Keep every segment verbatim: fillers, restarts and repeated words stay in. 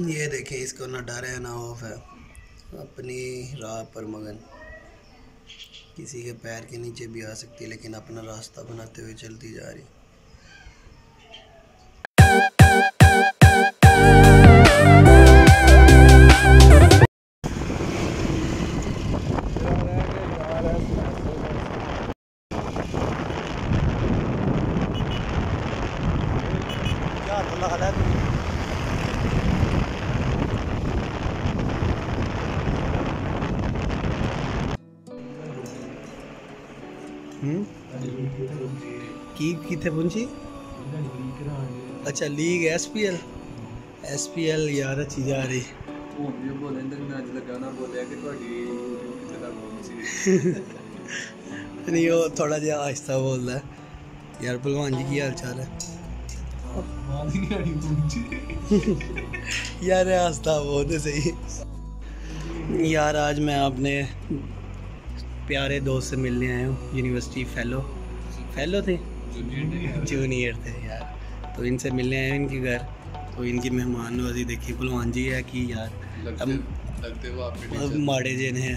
ये देखें, इसको ना डर है ना खौफ है, अपनी राह पर मगन। किसी के पैर के नीचे भी आ सकती है लेकिन अपना रास्ता बनाते हुए चलती जा रही। की कितने पहुंची? अच्छा league S P L S P L यार अच्छी जा रही। नहीं वो थोड़ा जहा आहिस्ता बोल रहा है। यार भलवान जी की हाल चाल है? यार आहिस्ता बोल सही। यार आज मैं अपने प्यारे दोस्त से मिलने आया हूँ, यूनिवर्सिटी फेलो फेलो थे जूनियर थे यार, तो इनसे मिलने आए इनके घर। तो इनकी मेहमान नवाजी देखी भलवान जी है कि यार लगते, लगते वो आपके माड़े जे ने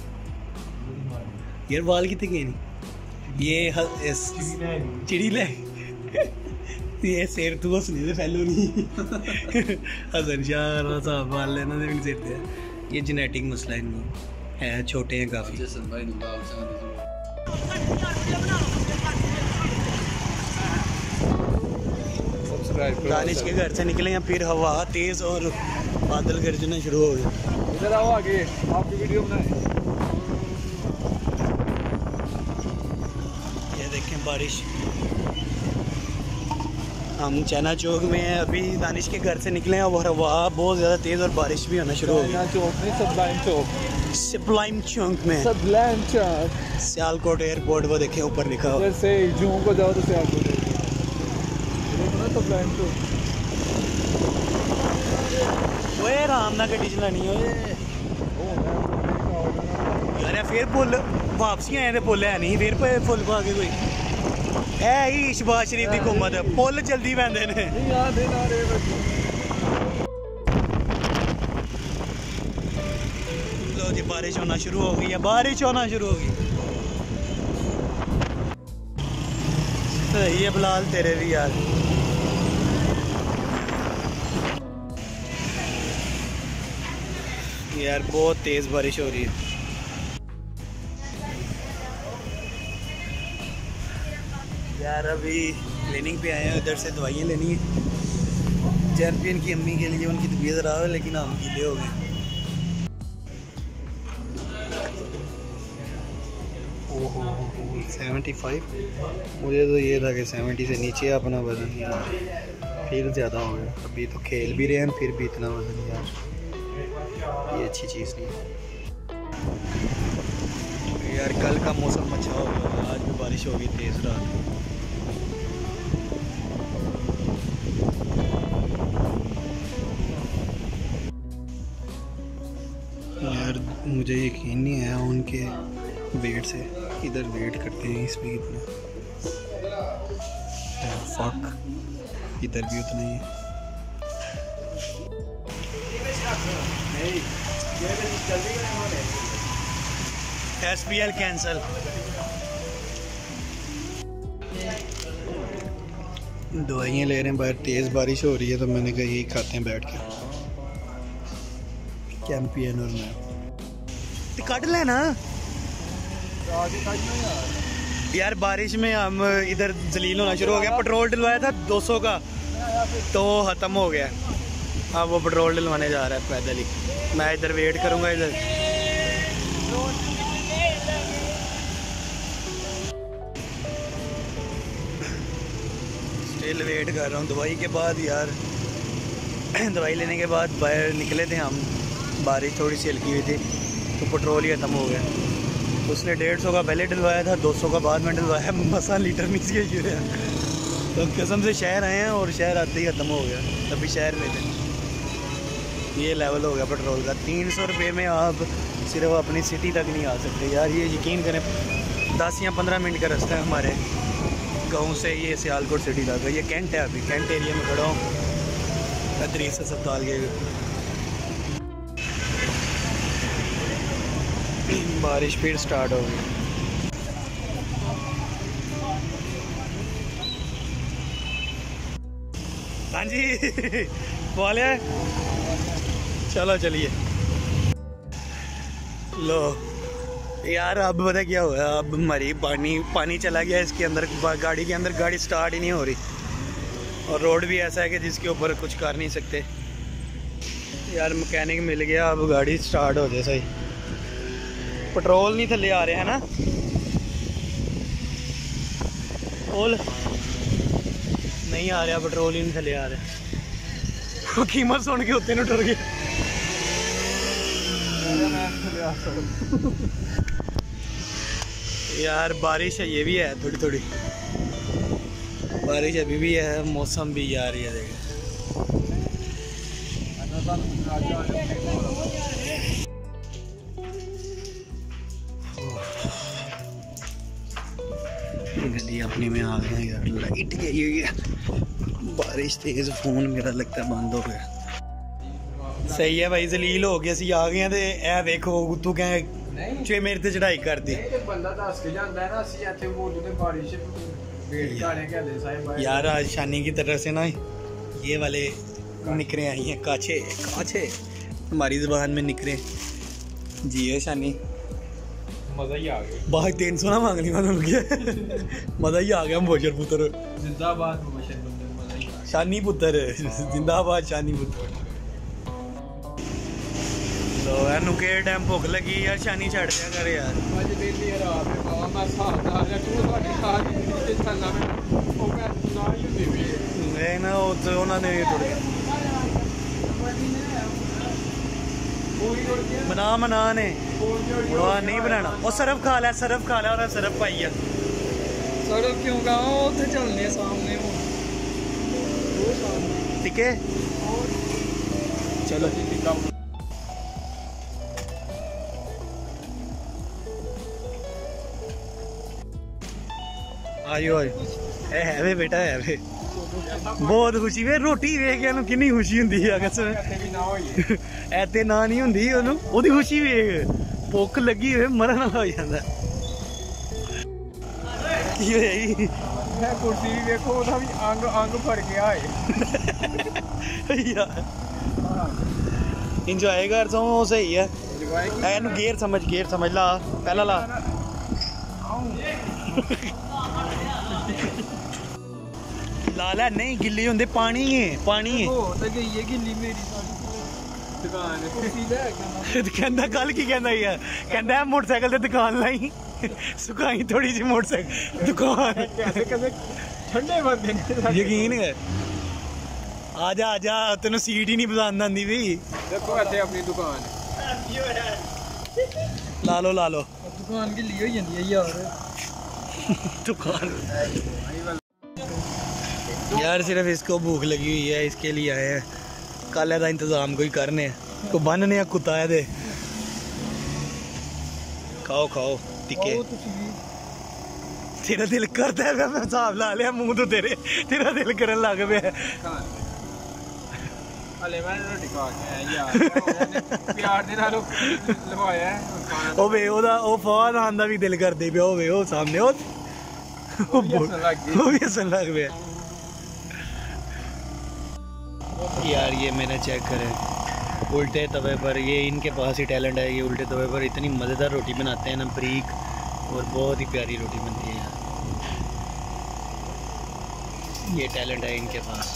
यार बाल कितने गए नहीं ये चिड़ी ले ये शेर तू हंसने से फैलो नहीं हसन शाह साहब बाल लेना से सिर थे। ये जेनेटिक मसला इनको है, छोटे हैं काफ़ी। दानिश के घर से निकले हैं, फिर हवा तेज़ और बादल गरजना शुरू हो गए। इधर आओ आगे, आपकी वीडियो बनाए। ये देखें बारिश। हम चैना चौक में हैं अभी, दानिश के घर से निकले हैं और हवा बहुत ज़्यादा तेज़ और बारिश भी होना शुरू हो गई। चौक में सबलाइन चौक सबलाइन चौक में सबलाइन चौक सियालकोट एयरपोर्ट वो देखें ऊपर लिखा हो। जैसे जू को जाओ तो सियालकोट सबलाइन चौक। ओए आराम ना गड्डी चलानी हो यार। फिर पुल वापसी आए थे, पुल है नहीं, फिर पुल पा के कोई है ही शहबाज शरीफ की हुकूमत पुल जल्दी पैंदे ने। लो जी बारिश होना शुरू हो गई है, बारिश होना शुरू हो गई। सही है बिलाल तेरे भी यार। यार बहुत तेज बारिश हो रही है। यार अभी क्लिनिक पे आए हैं, इधर से दवाइयाँ लेनी है। चैंपियन की अम्मी के लिए, उनकी तबीयत खराब है लेकिन हम गीले हो गए। ओहो सेवेंटी फाइव, मुझे तो ये था कि सेवेंटी से नीचे अपना वज़न यार, फिर ज़्यादा हो गया। अभी तो खेल भी रहे हैं फिर भी इतना वज़न यार, ये अच्छी चीज़ नहीं है यार। कल का मौसम अच्छा हो गया, आज भी बारिश होगी तेज़ रात। यार मुझे यकीन नहीं आया उनके वेट से, इधर वेट करते हैं इसमें इतना फक, इधर भी उतना ही है। S P L cancel. दवाइयाँ ले रहे हैं, बाहर तेज़ बारिश हो रही है तो मैंने कहा यही खाते हैं बैठ के। चैंपियन और मैं कट लेना यार। बारिश में हम इधर जलील होना शुरू हो गया। पेट्रोल डलवाया था दो सौ का तो ख़त्म हो गया, अब वो पेट्रोल डलवाने जा रहा है पैदल ही। मैं इधर वेट करूँगा, इधर स्टिल वेट कर रहा हूँ। दवाई के बाद यार दवाई लेने के बाद बाहर निकले थे हम, बारिश थोड़ी सी हल्की हुई थी तो पेट्रोल ही ख़त्म हो गया। उसने डेढ़ सौ का पहले डलवाया था, दो सौ का बाद में डलवाया, मसा लीटर मिस गया शुरू है। तो कसम से शहर आए हैं और शहर आते ही ख़त्म हो गया, तभी शहर में थे। ये लेवल हो गया पेट्रोल का। तीन सौ रुपये में आप सिर्फ अपनी सिटी तक नहीं आ सकते यार, ये यकीन करें। दस या पंद्रह मिनट का रास्ता है हमारे गाँव से ये सियालकोट सिटी तक। ये कैंट है, अभी कैंट एरिया में खड़ा हूँ, तरीस अस्पताल के बारिश फिर स्टार्ट हो गई। हाँ जी बोले चलो चलिए। लो यार अब पता क्या हुआ, अब हमारी पानी पानी चला गया इसके अंदर, गाड़ी के अंदर, गाड़ी स्टार्ट ही नहीं हो रही और रोड भी ऐसा है कि जिसके ऊपर कुछ कर नहीं सकते। यार मैकेनिक मिल गया, अब गाड़ी स्टार्ट हो जाए सही। पेट्रोल नहीं थले आ रहे हैं ना, पेट्रोल नहीं आ रहा, पेट्रोल ही नहीं थले आ रहा। कीमत सुन के उत्ते टुर गए। यार बारिश है, ये भी है थोड़ी थोड़ी बारिश अभी भी है, मौसम भी यार ये देखे। गली अपनी में आ गए यार, लाइट गई हुई है, बारिश तेज, फोन मेरा लगता है बंद हो गया। सही है भाई, जलील हो गए सी आ गए। ए देखो तू कह चे मेरे ते चढ़ाई कर दी यार। आज शानी की तरफ से ना ये वाले निकरे आई हैं, काछे काछे हमारी जुबान में निकरे जी है शानी। मजा ही आ गया, बाहर तीन सौ ना मांग ली मतलब मजा ही आ गया। मोशर पुत्र जिंदाबाद, शानी पुत्र जिंदाबाद, शानी पुत्र। तो एनू के टाइम भुख लगी यार, शानी छड़ दिया कर यार। नहीं ना वो तो उन्होंने बना मना ने नहीं बनाना। और सरफ खा लिया, सरफ खा लिया और सरफ पाई है। सरफ क्यों कहा, उधर चलने सामने ठीक है चलो। आयो आयो ए है वे बेटा है वे, बहुत खुशी वे रोटी वेख के कितनी खुशी होंगी है। ऐते ना नहीं होंगी ओदी खुशी वेख, भुख लगी हुए मरन वाला हो जाता। कुर्सी भी देखो, ओदा भी अंग अंग फड़ गया है। इंजॉय कर सो सही है, एनू गेयर समझ, गेयर समझ ला पहला ला। लाला नहीं गिल्ली होंदे, पानी है पानी है। ये गिल्ली मेरी कहंदा कल की कहंदा है, कहंदा मोटरसाइकिल ते दुकान लाई सुकाई थोड़ी सी मोटरसाइकिल दुकान। ठंडे बंदे यकीन है, आजा आजा तेन सीट ही नहीं पसंद आंदी भी। देखो इत्थे अपनी दुकान ला लो ला लो, दुकान गिल्ली हो जांदी है यार। दुकान यार सिर्फ इसको भूख लगी हुई है, इसके लिए आए हैं। कल का इंतजाम कोई करने को बनने कुत्ता है दे। खाओ खाओ टिके, तेरा दिल करता है, मैं हिसाब ला लिया मुंह तो तेरे, तेरा दिल करन लग पे। अले मैं रोटी खा के आया यार, प्यार दे नाल लवाया है। ओ वे ओदा ओ फौज आंदा भी दिल करदे पे, ओ वे ओ सामने ओ वो भी हसन लग गया यार। ये मैंने चेक करें उल्टे तवे पर, ये इनके पास ही टैलेंट है, ये उल्टे तवे पर इतनी मज़ेदार रोटी बनाते हैं ना, बारीक और बहुत ही प्यारी रोटी बनती है यार। ये टैलेंट है इनके पास।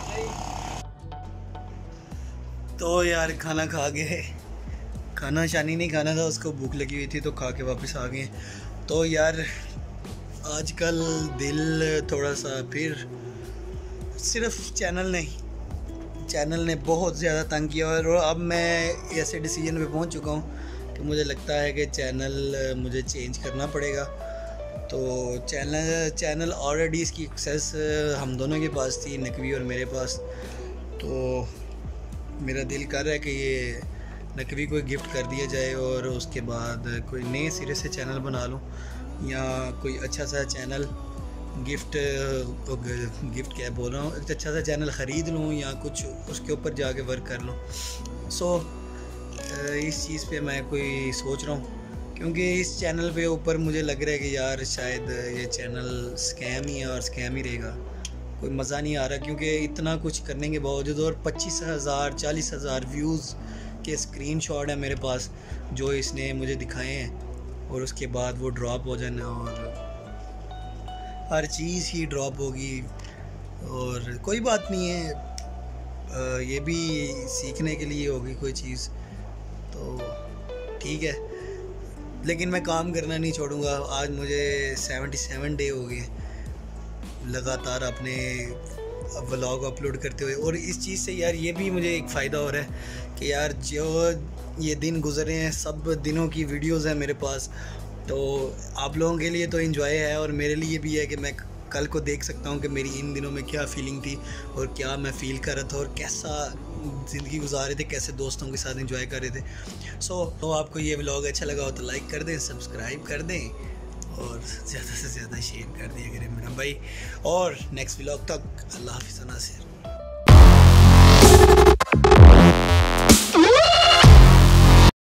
तो यार खाना खा गए, खाना शानी नहीं खाना था, उसको भूख लगी हुई थी तो खा के वापस आ गए। तो यार आजकल दिल थोड़ा सा फिर सिर्फ चैनल नहीं, चैनल ने बहुत ज़्यादा तंग किया और अब मैं ऐसे डिसीजन पे पहुंच चुका हूं कि मुझे लगता है कि चैनल मुझे चेंज करना पड़ेगा। तो चैनल चैनल ऑलरेडी इसकी एक्सेस हम दोनों के पास थी, नकवी और मेरे पास। तो मेरा दिल कर रहा है कि ये नकवी को गिफ्ट कर दिया जाए और उसके बाद कोई नए सिरे से चैनल बना लूँ, या कोई अच्छा सा चैनल गिफ्ट गिफ्ट क्या बोल रहा हूँ, एक अच्छा सा चैनल ख़रीद लूँ या कुछ उसके ऊपर जाके वर्क कर लूँ। सो so, इस चीज़ पे मैं कोई सोच रहा हूँ क्योंकि इस चैनल पे ऊपर मुझे लग रहा है कि यार शायद ये चैनल स्कैम ही है और स्कैम ही रहेगा, कोई मज़ा नहीं आ रहा। क्योंकि इतना कुछ करने के बावजूद और पच्चीस हज़ार चालीस हज़ार व्यूज़ के स्क्रीनशॉट है मेरे पास जो इसने मुझे दिखाए हैं, और उसके बाद वो ड्रॉप हो जाना और हर चीज़ ही ड्रॉप होगी। और कोई बात नहीं है, ये भी सीखने के लिए होगी कोई चीज़, तो ठीक है। लेकिन मैं काम करना नहीं छोड़ूंगा। आज मुझे सतहत्तर डे हो गए लगातार अपने व्लॉग अपलोड करते हुए, और इस चीज़ से यार ये भी मुझे एक फ़ायदा हो रहा है कि यार जो ये दिन गुजरे हैं सब दिनों की वीडियोस हैं मेरे पास, तो आप लोगों के लिए तो एंजॉय है और मेरे लिए भी है कि मैं कल को देख सकता हूँ कि मेरी इन दिनों में क्या फ़ीलिंग थी और क्या मैं फ़ील कर रहा था और कैसा ज़िंदगी गुजार रहे थे, कैसे दोस्तों के साथ एंजॉय कर रहे थे। सो so, तो आपको ये व्लॉग अच्छा लगा हो तो लाइक कर दें, सब्सक्राइब कर दें और ज़्यादा से ज़्यादा शेयर कर दिया करें मेरा भाई। और नेक्स्ट व्लॉग तक अल्लाह हाफ़िज़ नासिर।